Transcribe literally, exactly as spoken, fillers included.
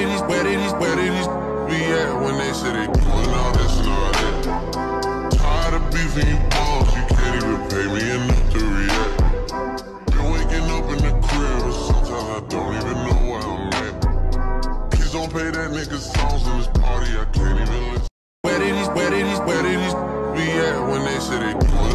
did these, where did these, where did these be at when they say they doing all this and all that? Tired of beefing you balls, you can't even pay me enough to react. Been waking up in the crib, and sometimes I don't even know where I'm at. Please don't play that nigga songs in this party, I can't even listen. Where did these, where did these, where did these be at when they say they doing